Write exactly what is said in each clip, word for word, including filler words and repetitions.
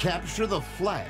Capture the flag.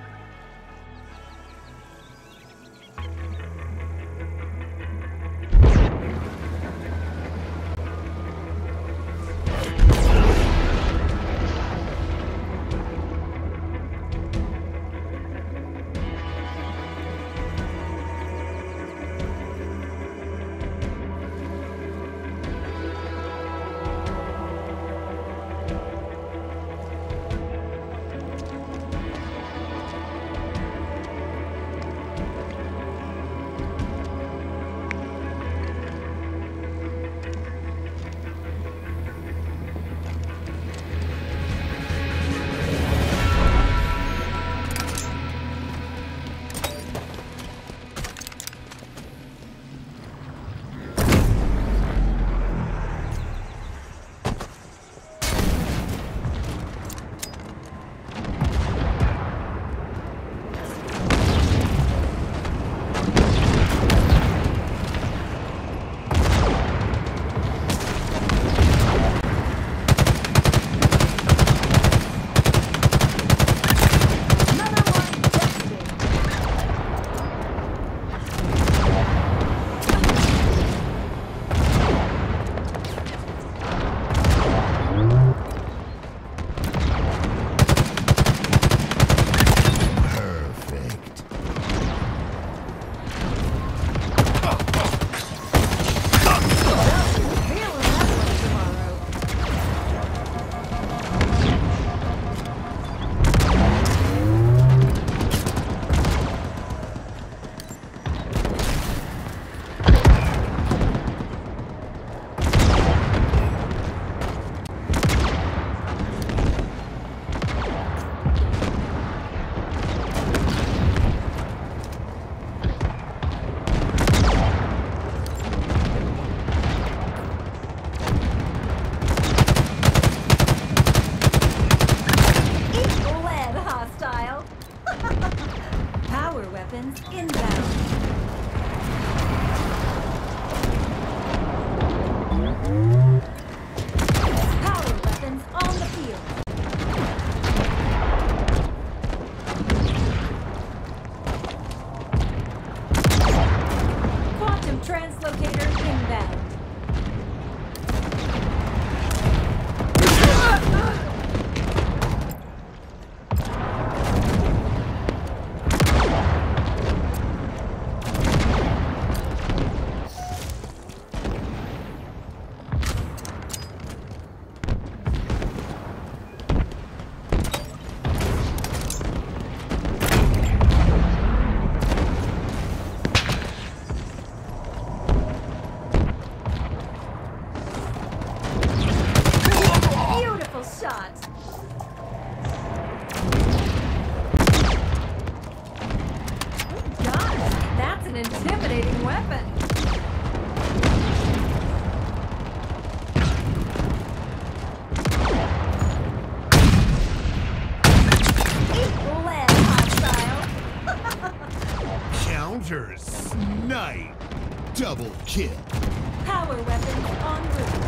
Snipe! Double kill. Power weapons en route.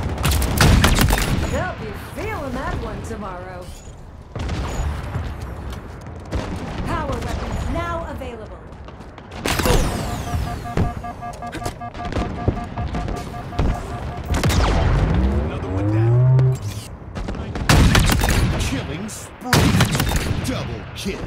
They'll be feeling that one tomorrow. Power weapons now available. Another one down. Killing spree. Double kill.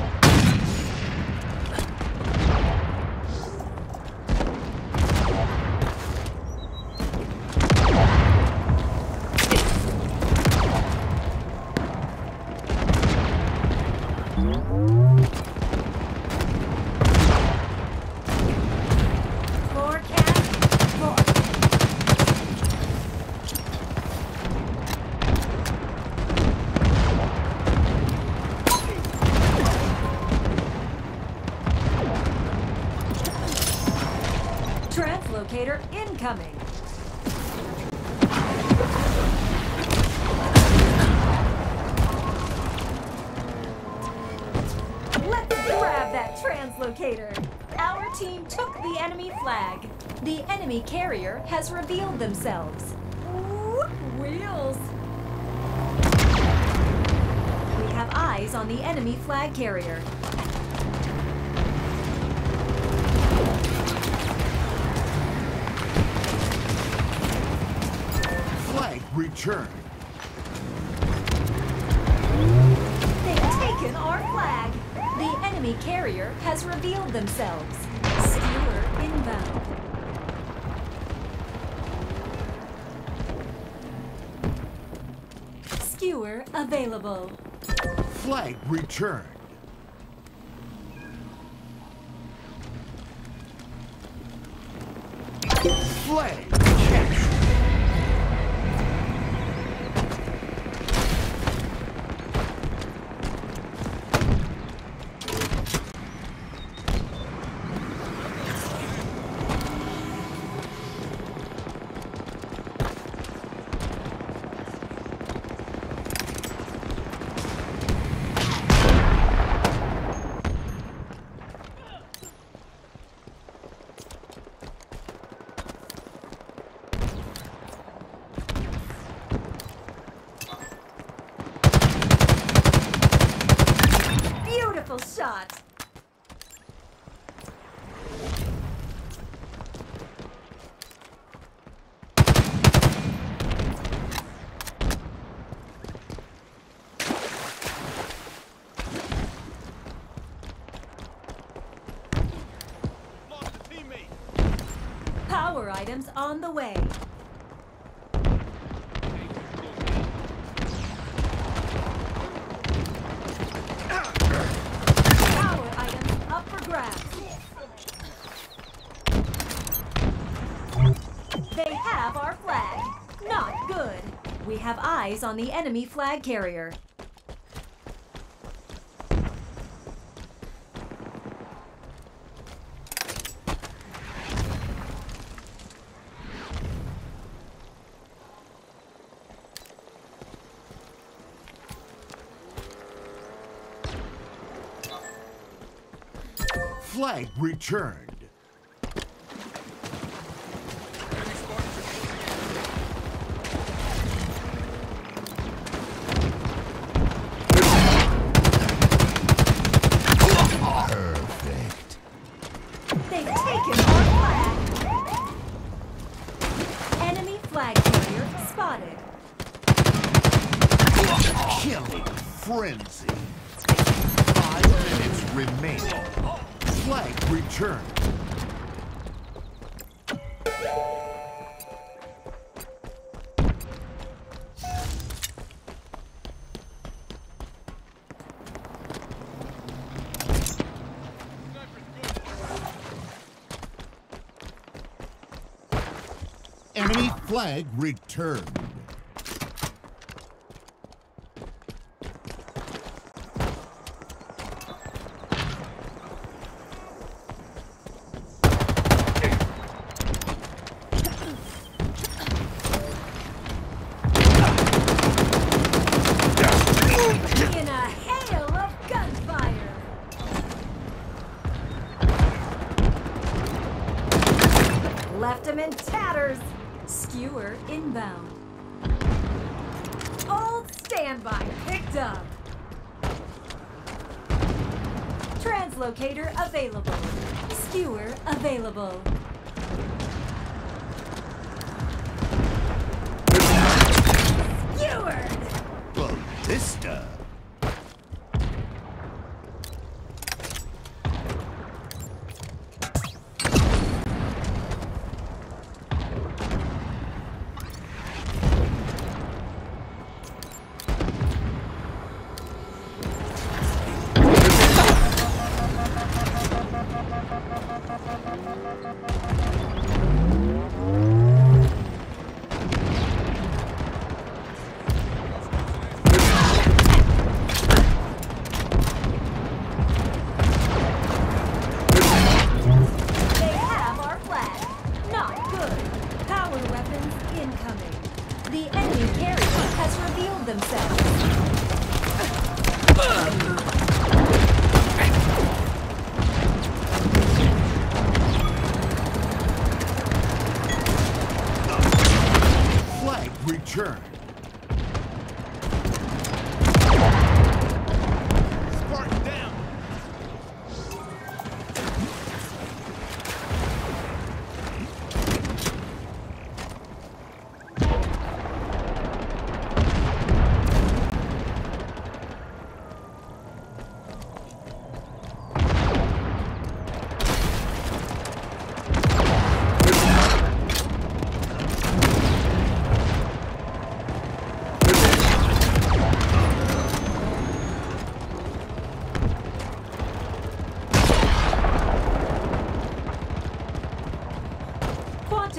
Translocator incoming. Let's grab that translocator. Our team took the enemy flag. The enemy carrier has revealed themselves. Ooh, wheels. We have eyes eyes on the enemy flag carrier. Flag returned. They've taken our flag. The enemy carrier has revealed themselves. Skewer inbound. Skewer available. Flag returned. Flag captured. Shot. Lost a teammate. Power items on the way. They have our flag. Not good. We have eyes on the enemy flag carrier. Flag returned. They've taken our flag. Enemy flag carrier spotted. Killing frenzy. Five minutes remaining. Flag returned. Enemy flag returned. In a hail of gunfire. Left him in tatters. Skewer inbound. Old standby picked up. Translocator available. Skewer available. Skewered! Ballista.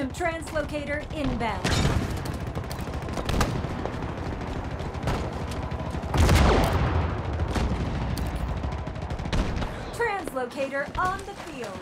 Translocator inbound. Translocator on the field.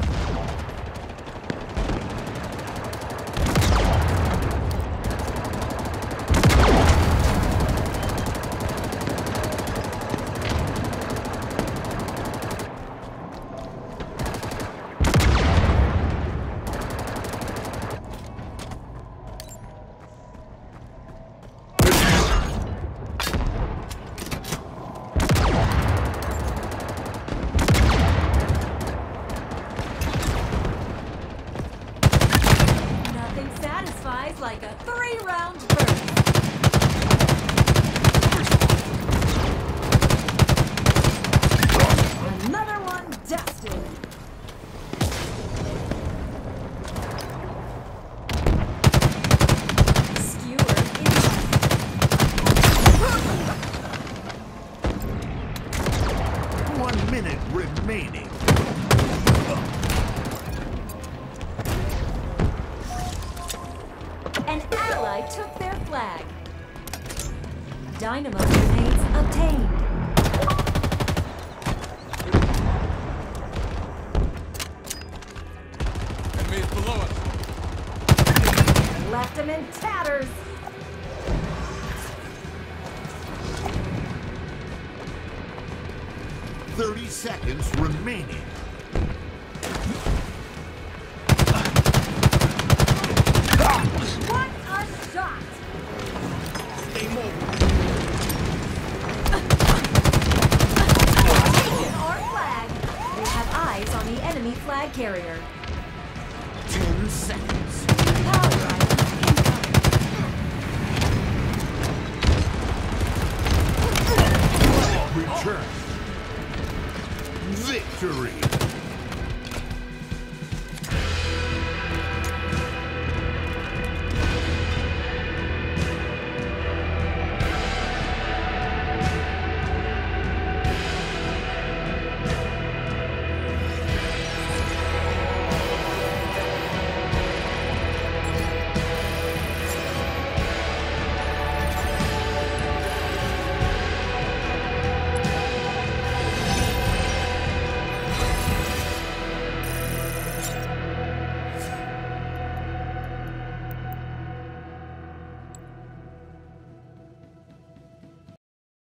Like a three-round burst. Another one dusted. Skewer in. One minute remaining. An ally took their flag. Dynamo grenades obtained. Enemies below us. Left him in tatters. Thirty seconds remaining. What a shot! Stay mobile. Taking our flag. We have eyes on the enemy flag carrier. Ten seconds. Power items incoming. Return. Victory.